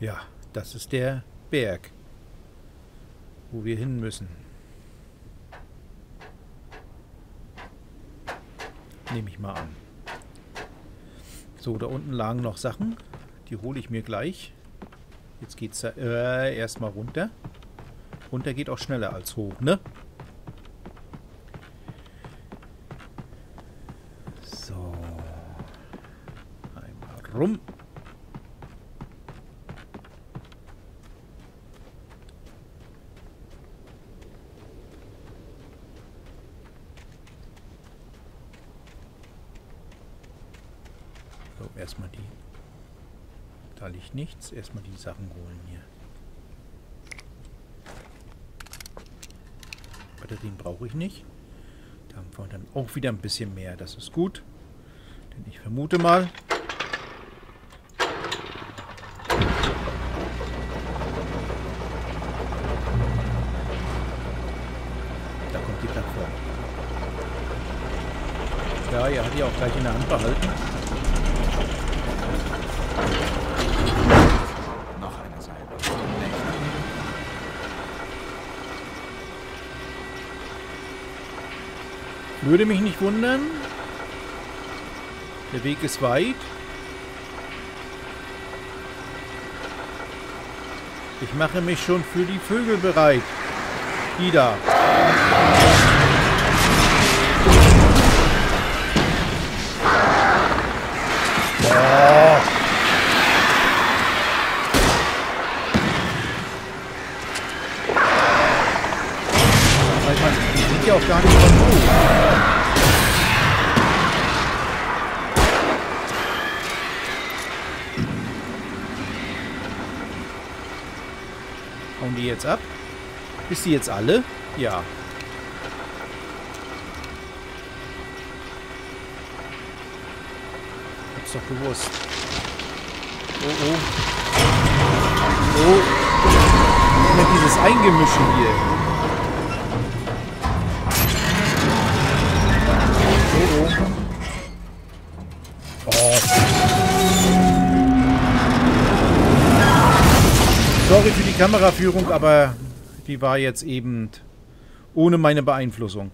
Ja, das ist der Berg, wo wir hin müssen. Nehme ich mal an. So, da unten lagen noch Sachen. Die hole ich mir gleich. Jetzt geht's da erstmal runter. Runter geht auch schneller als hoch, ne? So. Einmal rum. So, erstmal die. Da liegt nichts. Erstmal die Sachen holen hier. Batterien brauche ich nicht. Da haben wir dann auch wieder ein bisschen mehr. Das ist gut. Denn ich vermute mal, da kommt die Plattform. Ja, er hat die auch gleich in der Hand behalten. Noch eine Seite. Würde mich nicht wundern. Der Weg ist weit. Ich mache mich schon für die Vögel bereit. Die da. Oh. Die sind ja auch gar nicht von wo. Hauen die jetzt ab? Ist die jetzt alle? Ja. Hab's doch gewusst. Oh, oh. Oh. Immer dieses Eingemische hier. Sorry für die Kameraführung, aber die war jetzt eben ohne meine Beeinflussung.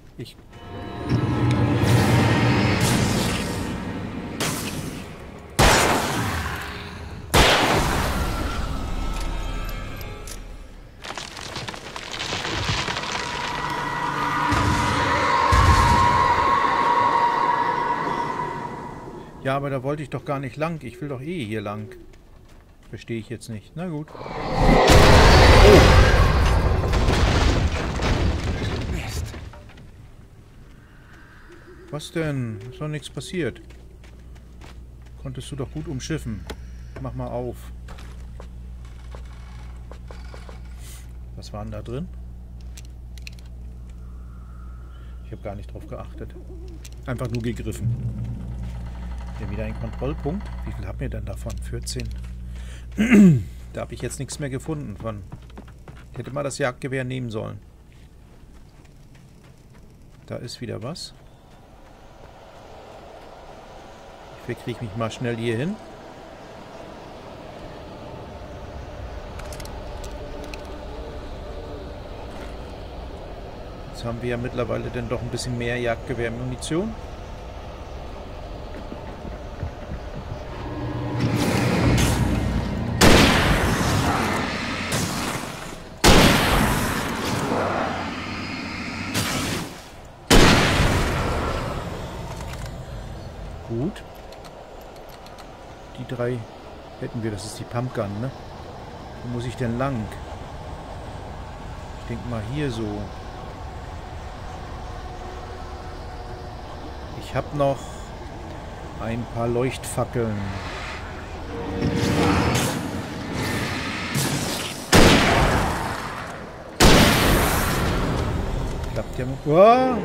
Ja, aber da wollte ich doch gar nicht lang. Ich will doch eh hier lang. Verstehe ich jetzt nicht. Na gut. Oh. Mist. Was denn? Ist doch nichts passiert. Konntest du doch gut umschiffen. Mach mal auf. Was war denn da drin? Ich habe gar nicht drauf geachtet. Einfach nur gegriffen. Hier wieder ein Kontrollpunkt. Wie viel haben wir denn davon? 14. Da habe ich jetzt nichts mehr gefunden von. Ich hätte mal das Jagdgewehr nehmen sollen. Da ist wieder was. Ich verkriege mich mal schnell hier hin. Jetzt haben wir ja mittlerweile dann doch ein bisschen mehr Jagdgewehrmunition. Gut. Die drei hätten wir. Das ist die Pumpgun, ne? Wo muss ich denn lang? Ich denke mal hier so. Ich habe noch ein paar Leuchtfackeln. Klappt ja mal. Oh!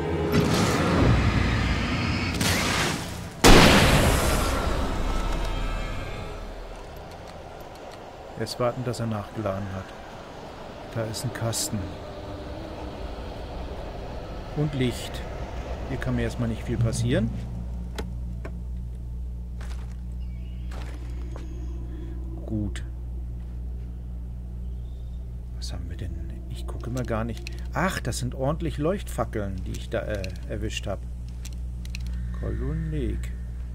Erst warten, dass er nachgeladen hat. Da ist ein Kasten. Und Licht. Hier kann mir erstmal nicht viel passieren. Gut. können wir gar nicht... Ach, das sind ordentlich Leuchtfackeln, die ich da erwischt habe. Cauldron Lake.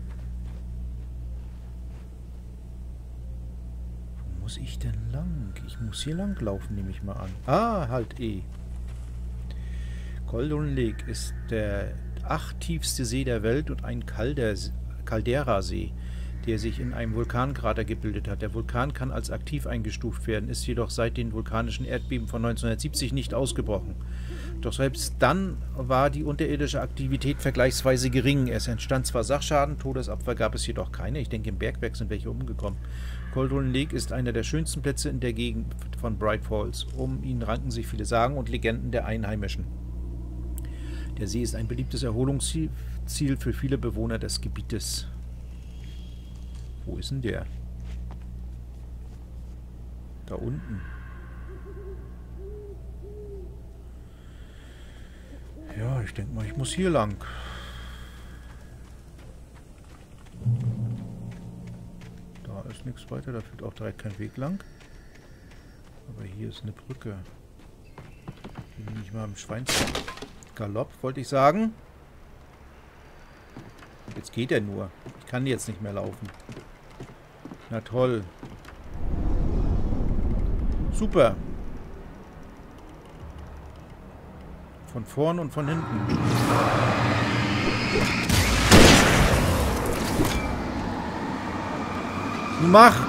Wo muss ich denn lang? Ich muss hier lang laufen, nehme ich mal an. Ah, halt E. Cauldron Lake ist der 8. tiefste See der Welt und ein Caldera-See, der sich in einem Vulkankrater gebildet hat. Der Vulkan kann als aktiv eingestuft werden, ist jedoch seit den vulkanischen Erdbeben von 1970 nicht ausgebrochen. Doch selbst dann war die unterirdische Aktivität vergleichsweise gering. Es entstand zwar Sachschaden, Todesopfer gab es jedoch keine. Ich denke, im Bergwerk sind welche umgekommen. Cauldron Lake ist einer der schönsten Plätze in der Gegend von Bright Falls. Um ihn ranken sich viele Sagen und Legenden der Einheimischen. Der See ist ein beliebtes Erholungsziel für viele Bewohner des Gebietes. Wo ist denn der? Da unten. Ja, ich denke mal, ich muss hier lang. Da ist nichts weiter, da führt auch direkt kein Weg lang. Aber hier ist eine Brücke. Die bin ich mal im Schweinsgalopp, wollte ich sagen. Jetzt geht er nur. Ich kann jetzt nicht mehr laufen. Na toll. Super. Von vorn und von hinten. Nun mach!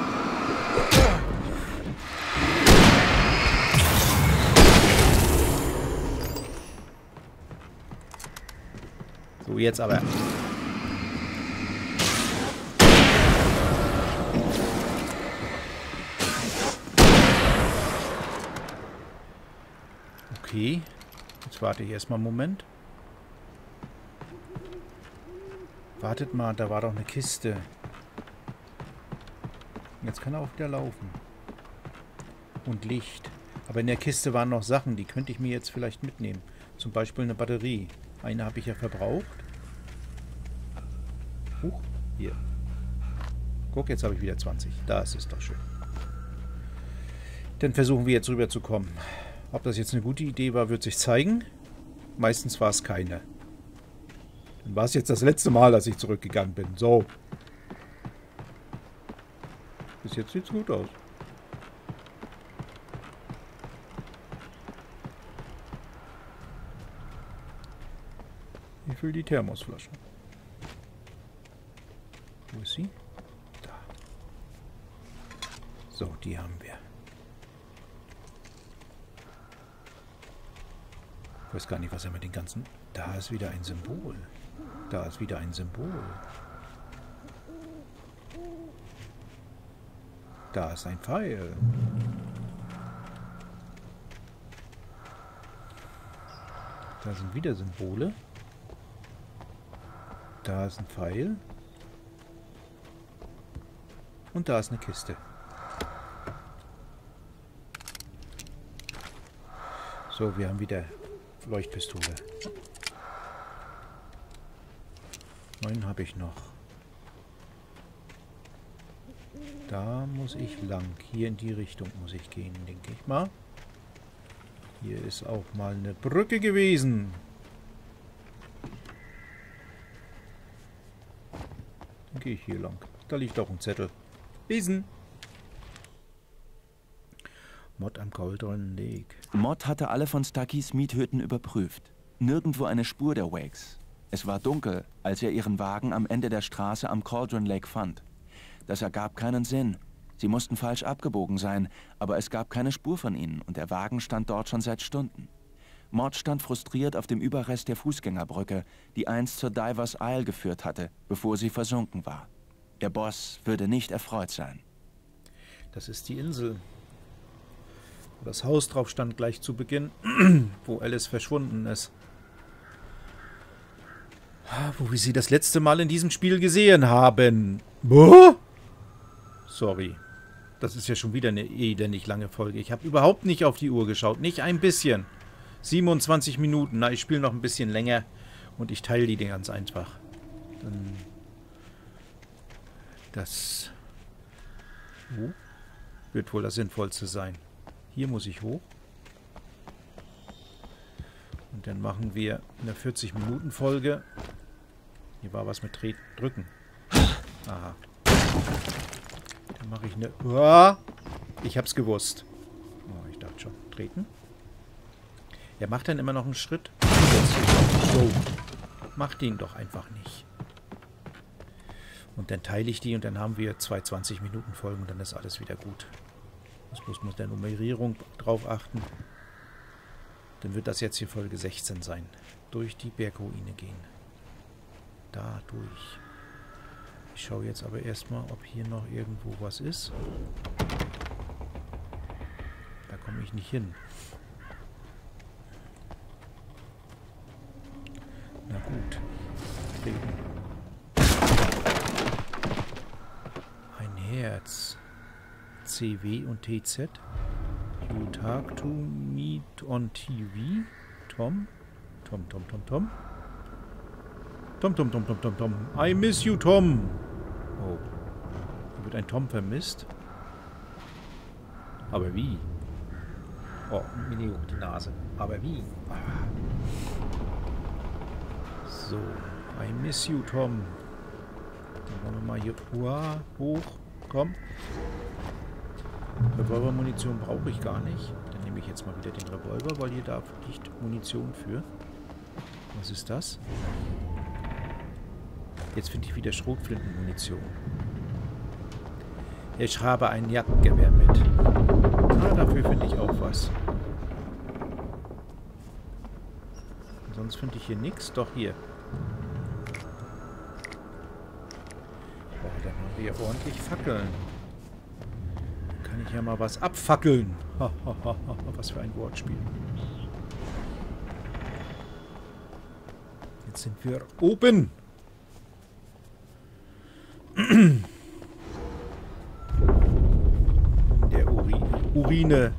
So, jetzt aber. Okay. Jetzt warte ich erstmal einen Moment. Wartet mal, da war doch eine Kiste. Jetzt kann er auch wieder laufen. Und Licht. Aber in der Kiste waren noch Sachen, die könnte ich mir jetzt vielleicht mitnehmen. Zum Beispiel eine Batterie. Eine habe ich ja verbraucht. Huch, hier. Guck, jetzt habe ich wieder 20. Das ist doch schön. Dann versuchen wir jetzt rüber zu kommen. Ob das jetzt eine gute Idee war, wird sich zeigen. Meistens war es keine. Dann war es jetzt das letzte Mal, dass ich zurückgegangen bin. So. Bis jetzt sieht es gut aus. Ich will die Thermosflasche. Wo ist sie? Da. So, die haben wir. Ich weiß gar nicht, was er mit den ganzen... Da ist wieder ein Symbol. Da ist wieder ein Symbol. Da ist ein Pfeil. Da sind wieder Symbole. Da ist ein Pfeil. Und da ist eine Kiste. So, wir haben wieder Leuchtpistole. 9 habe ich noch. Da muss ich lang. Hier in die Richtung muss ich gehen, denke ich mal. Hier ist auch mal eine Brücke gewesen. Dann gehe ich hier lang. Da liegt auch ein Zettel. Lesen. Mod am Cauldron Lake. Mod hatte alle von Stuckys Miethütten überprüft. Nirgendwo eine Spur der Wakes. Es war dunkel, als er ihren Wagen am Ende der Straße am Cauldron Lake fand. Das ergab keinen Sinn. Sie mussten falsch abgebogen sein, aber es gab keine Spur von ihnen und der Wagen stand dort schon seit Stunden. Mod stand frustriert auf dem Überrest der Fußgängerbrücke, die einst zur Divers Isle geführt hatte, bevor sie versunken war. Der Boss würde nicht erfreut sein. Das ist die Insel. Wo das Haus drauf stand gleich zu Beginn, wo Alice verschwunden ist. Wo wir sie das letzte Mal in diesem Spiel gesehen haben. Boah? Sorry. Das ist ja schon wieder eine elendig lange Folge. Ich habe überhaupt nicht auf die Uhr geschaut. Nicht ein bisschen. 27 Minuten. Na, ich spiele noch ein bisschen länger. Und ich teile die ganz einfach. Dann das wird wohl das Sinnvollste sein. Hier muss ich hoch. Und dann machen wir eine 40-Minuten-Folge. Hier war was mit Drücken. Aha. Dann mache ich eine... Oh, ich hab's gewusst. Oh, ich dachte schon. Treten. Er macht dann immer noch einen Schritt. So. Macht ihn doch einfach nicht. Und dann teile ich die und dann haben wir 2 20-Minuten-Folgen und dann ist alles wieder gut. Das muss man mit der Nummerierung drauf achten. Dann wird das jetzt hier Folge 16 sein. Durch die Bergruine gehen. Da durch. Ich schaue jetzt aber erstmal, ob hier noch irgendwo was ist. Da komme ich nicht hin. Na gut. Treten. Ein Herz. CW und TZ. You talk to me on TV. Tom. Tom. Tom. I miss you, Tom. Oh. Hier wird ein Tom vermisst. Aber wie? Oh, Mini hoch die Nase. Aber wie? So. I miss you, Tom. Dann wollen wir mal hier hoch. Komm. Revolvermunition brauche ich gar nicht. Dann nehme ich jetzt mal wieder den Revolver, weil hier da liegt Munition für. Was ist das? Jetzt finde ich wieder Schrotflintenmunition. Ich habe ein Jagdgewehr mit. Ah, dafür finde ich auch was. Und sonst finde ich hier nichts. Doch hier. Oh, dann haben wir ja ordentlich Fackeln. Kann ich ja mal was abfackeln. Was für ein Wortspiel. Jetzt sind wir oben. Der Urine.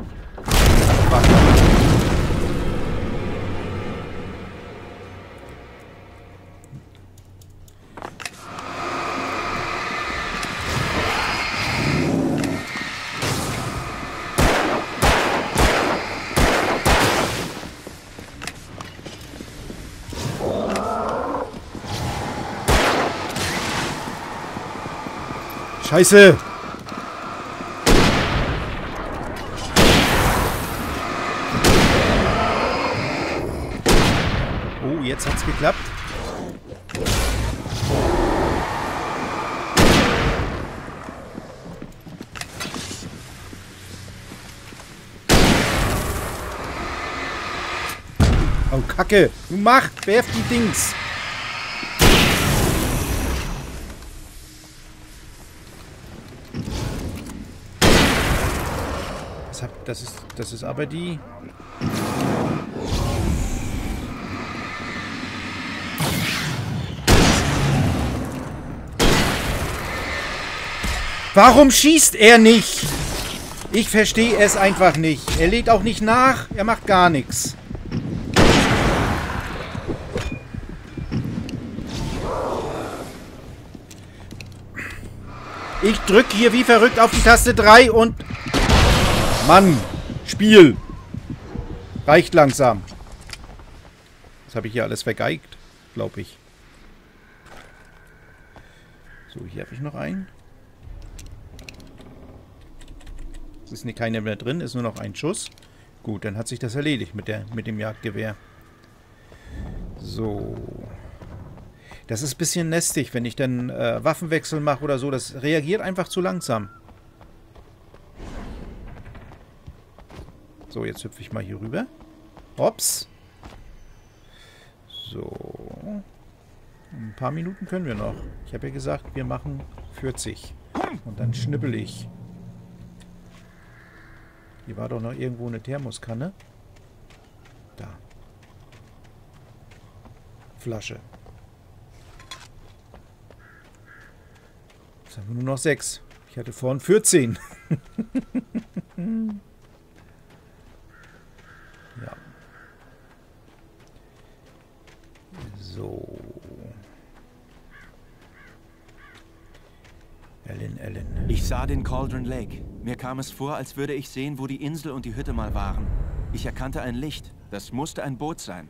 Scheiße! Oh, jetzt hat's geklappt. Oh, Kacke! Du mach! Werf die Dings! Das ist aber die... Warum schießt er nicht? Ich verstehe es einfach nicht. Er lädt auch nicht nach. Er macht gar nichts. Ich drücke hier wie verrückt auf die Taste 3 und... Mann! Spiel! Reicht langsam. Das habe ich hier alles vergeigt, glaube ich. So, hier habe ich noch einen. Es ist nicht keiner mehr drin, ist nur noch ein Schuss. Gut, dann hat sich das erledigt mit dem Jagdgewehr. So. Das ist ein bisschen lästig, wenn ich dann Waffenwechsel mache oder so. Das reagiert einfach zu langsam. So, jetzt hüpfe ich mal hier rüber. Hops. So. Ein paar Minuten können wir noch. Ich habe ja gesagt, wir machen 40. Und dann schnippel ich. Hier war doch noch irgendwo eine Thermoskanne. Da. Flasche. Jetzt haben wir nur noch 6. Ich hatte vorhin 14. Ja. So. Ellen. Ich sah den Cauldron Lake. Mir kam es vor, als würde ich sehen, wo die Insel und die Hütte mal waren. Ich erkannte ein Licht. Das musste ein Boot sein.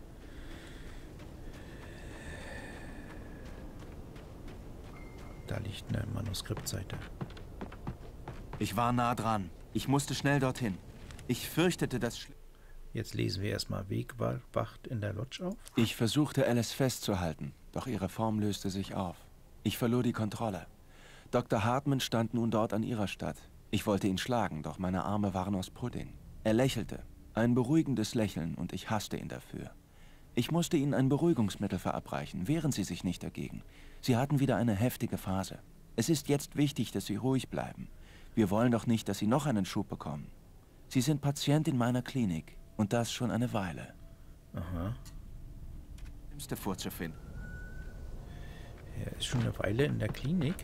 Da liegt eine Manuskriptseite. Ich war nah dran. Ich musste schnell dorthin. Ich fürchtete, dass... Jetzt lesen wir erstmal Wegwacht in der Lodge auf. Ich versuchte, Alice festzuhalten, doch ihre Form löste sich auf. Ich verlor die Kontrolle. Dr. Hartman stand nun dort an ihrer Statt. Ich wollte ihn schlagen, doch meine Arme waren aus Pudding. Er lächelte. Ein beruhigendes Lächeln, und ich hasste ihn dafür. Ich musste ihnen ein Beruhigungsmittel verabreichen. Wehren Sie sich nicht dagegen. Sie hatten wieder eine heftige Phase. Es ist jetzt wichtig, dass Sie ruhig bleiben. Wir wollen doch nicht, dass Sie noch einen Schub bekommen. Sie sind Patient in meiner Klinik. Und das schon eine Weile. Aha. Schlimmste vorzufinden. Er ist schon eine Weile in der Klinik.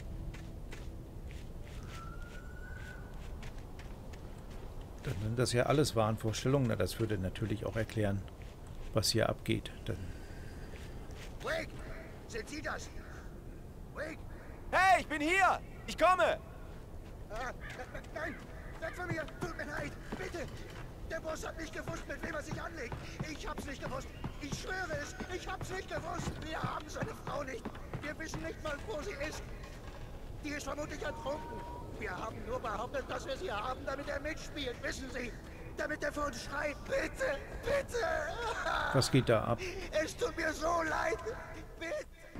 Dann sind das ja alles Wahnvorstellungen. Na, das würde natürlich auch erklären, was hier abgeht. Dann Wake! Sind Sie das? Wake! Hey, ich bin hier! Ich komme! Nein! Weg von mir! Tut mir leid! Bitte! Der Boss hat nicht gewusst, mit wem er sich anlegt. Ich hab's nicht gewusst. Ich schwöre es. Ich hab's nicht gewusst. Wir haben seine Frau nicht. Wir wissen nicht mal, wo sie ist. Die ist vermutlich ertrunken. Wir haben nur behauptet, dass wir sie haben, damit er mitspielt. Wissen Sie? Damit er für uns schreit. Bitte! Bitte! was geht da ab? Es tut mir so leid. Bitte!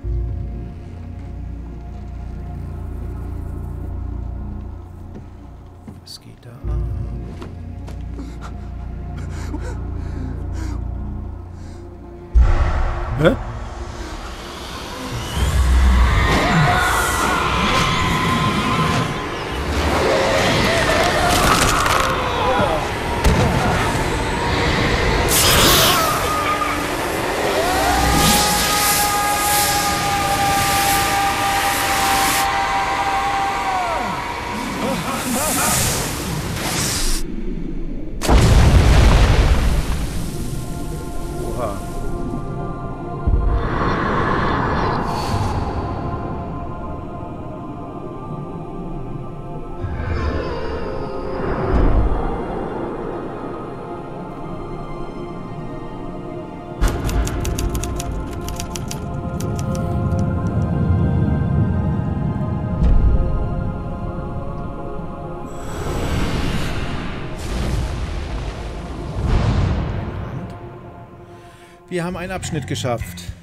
Was geht da ab? Hä? Oha. Wir haben einen Abschnitt geschafft.